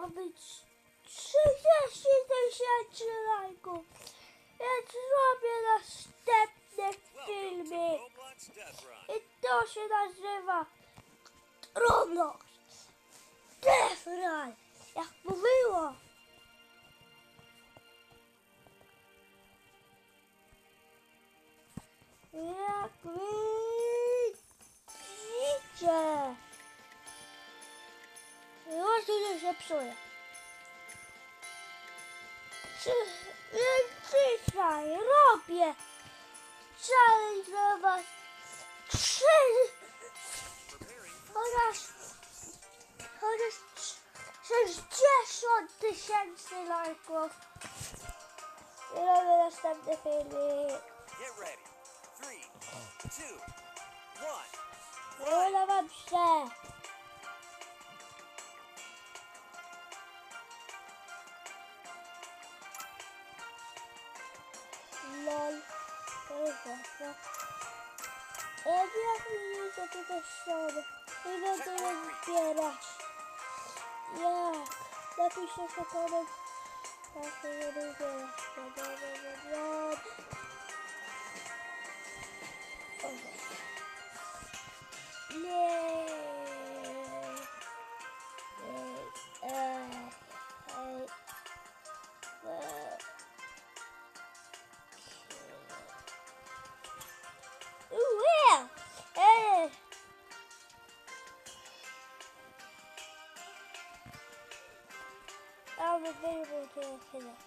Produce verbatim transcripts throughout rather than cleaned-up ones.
mamy trzydzieści tysięcy lajków, więc zrobię następny filmik. I to się nazywa Roblox Death Run, jak mówiło. Jak widzicie, już tu się psuje. Dzisiaj robię challenge dla was trzy oraz oraz sześćdziesiąt tysięcy lajków. I robię następny filmik. Uda wam się. Lol. Jak widzicie, tutaj są i będę je zbierać. Jak? Napiszcie w komentarzu. Jak to je zbierać. Nie. I'm available to a killer.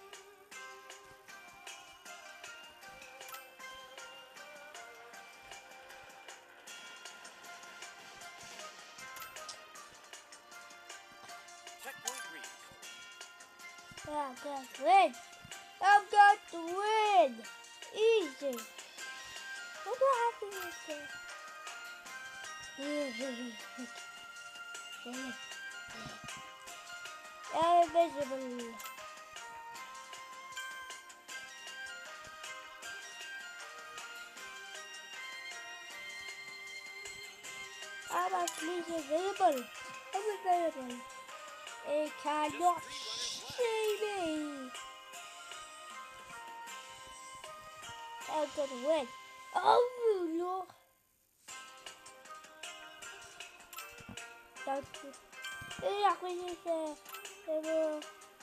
Checkpoint reached. Yeah, I'm going to win. I'm going to win. Easy. What happened with this? I'm invisible. I'm actually invisible. I'm invisible. It cannot see me. I'm gonna win. Oh no! Don't you? Jak widzicie, tego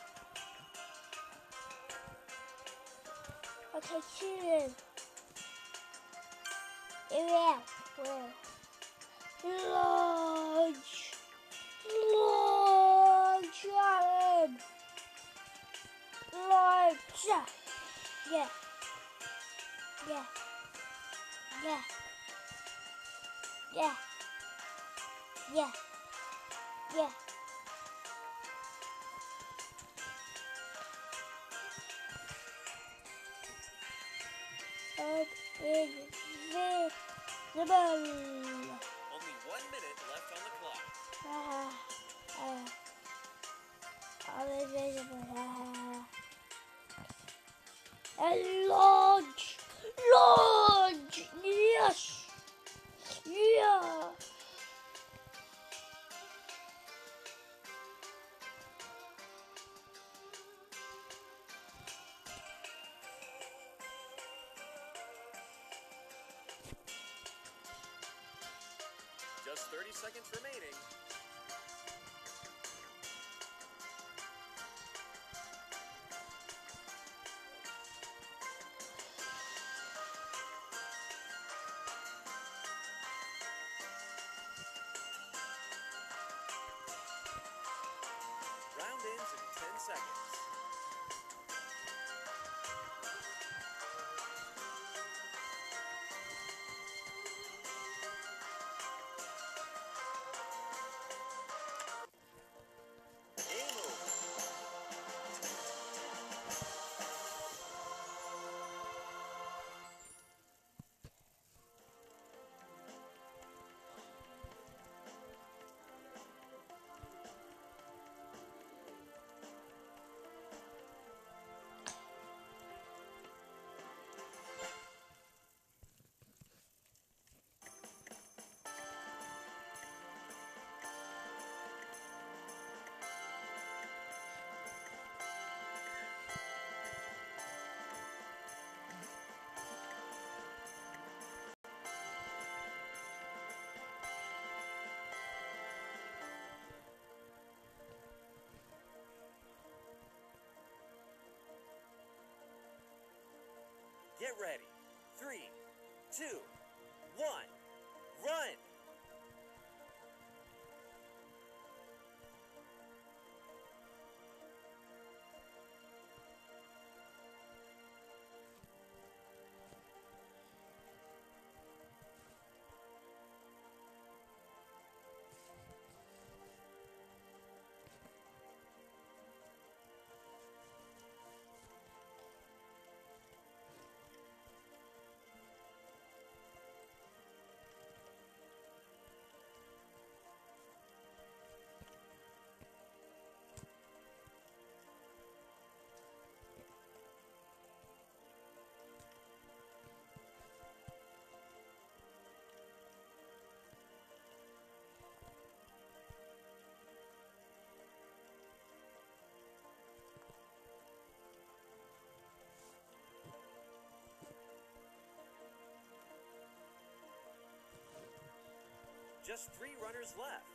otoczyłem. I wiem, launch, launch, launch, yeah, yeah, yeah, yeah, yeah, yeah. Invisible. Only one minute left on the clock. Uh, uh, I'm invisible. Uh, and launch! Launch! Yes! Yeah! Just thirty seconds remaining. Round ends in ten seconds. Game over. Get ready. Three, two, one, run! Just three runners left.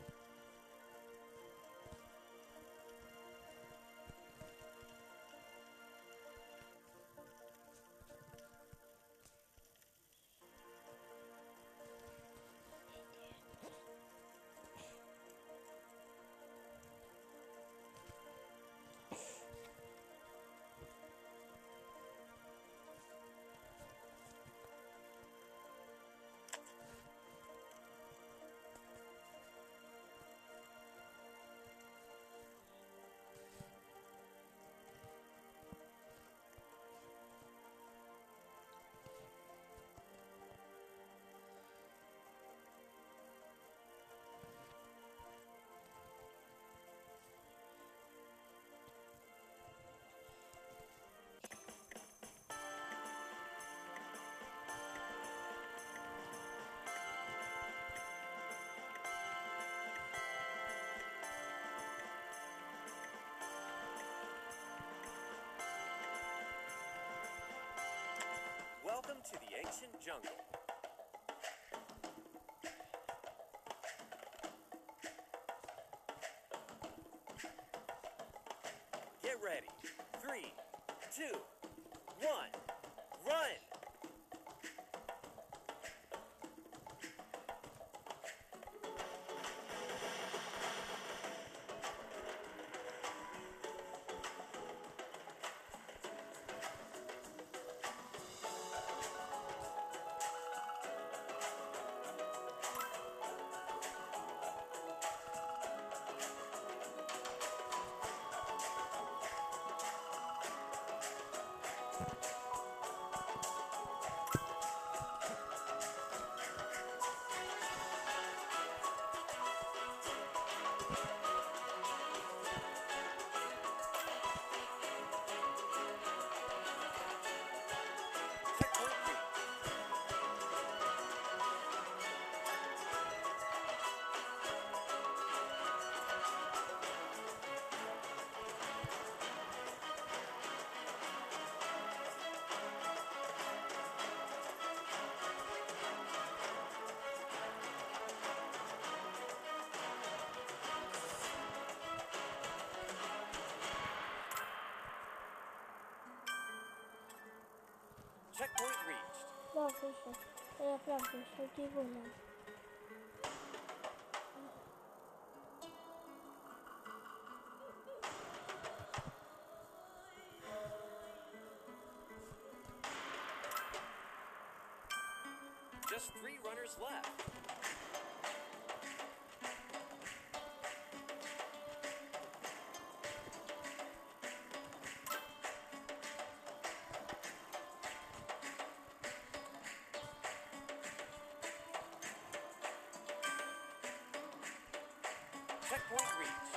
Welcome to the ancient jungle. Get ready. Three, two, one, run! Checkpoint reached. Checkpoint reached. 浪费水，哎呀，浪费手机不能。 Just three runners left. Checkpoint reached.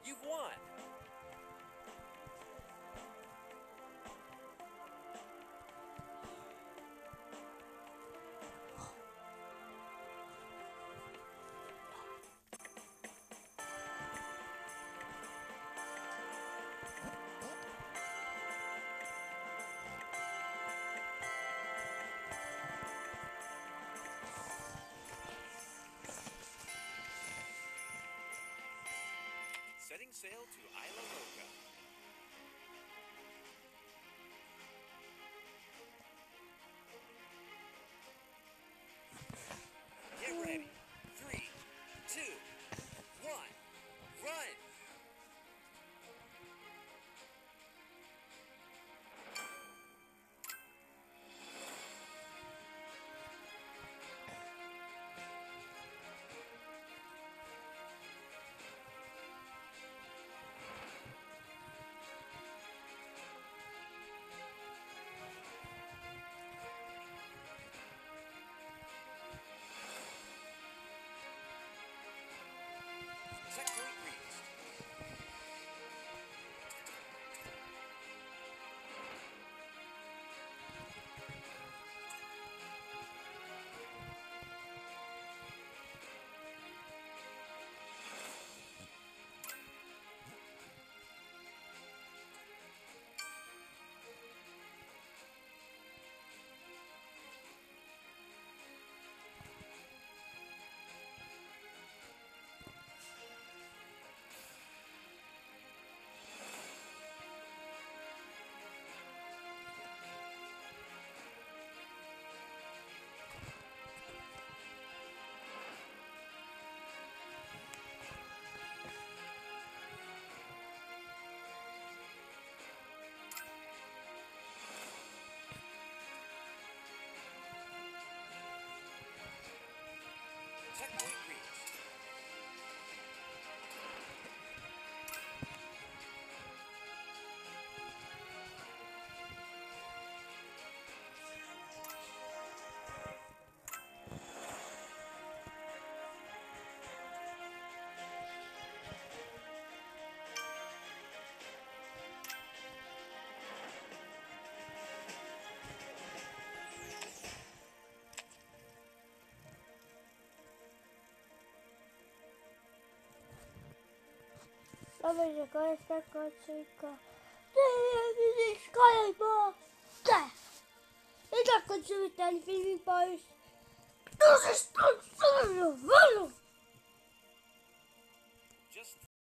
You've won. Setting sail to Isla Loca. Get ready. Three, two, one, run! Checkpoint reached. Checkpoint reached. Vamos con esta cosita. ¡Sí, Excalibur! ¡Sí! ¡Esta cosita del Filipos! ¡Nos están solo! ¡Vamos!